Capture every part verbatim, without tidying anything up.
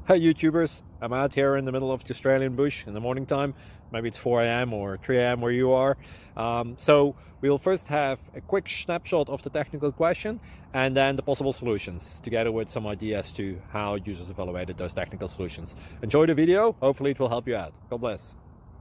Hi YouTubers, I'm out here in the middle of the Australian bush in the morning time. Maybe it's four A M or three A M where you are. Um, so we'll first have a quick snapshot of the technical question and then the possible solutions, together with some ideas to how users evaluated those technical solutions. Enjoy the video, hopefully it will help you out. God bless.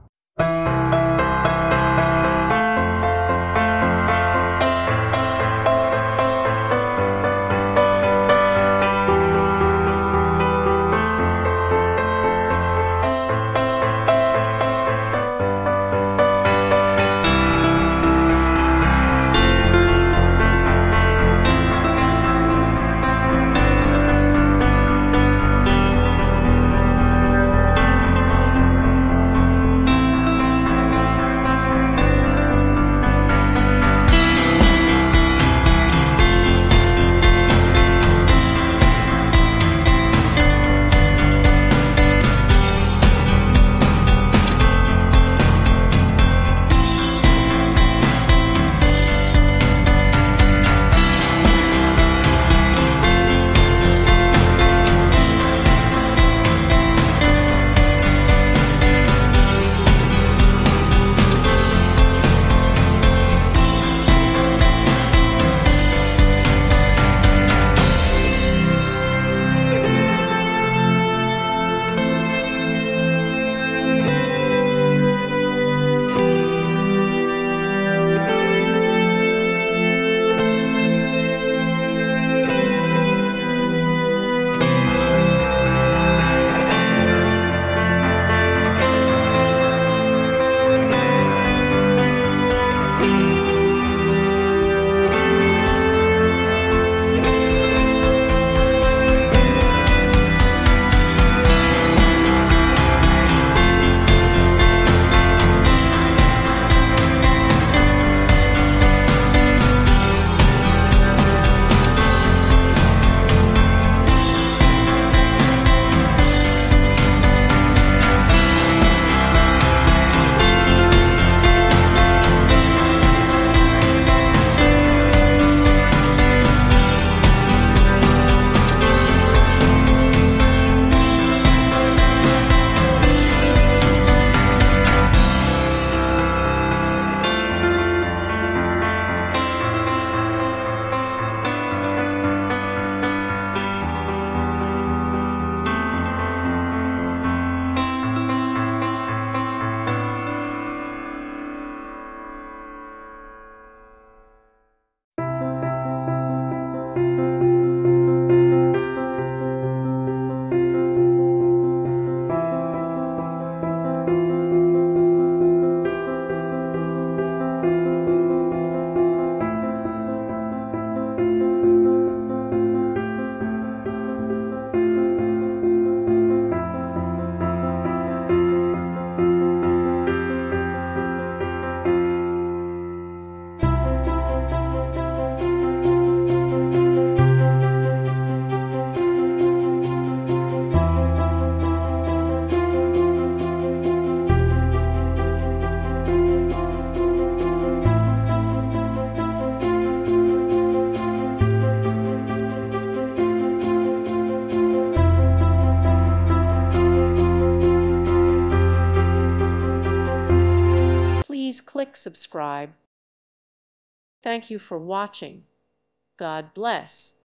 Please click subscribe. Thank you for watching. God bless.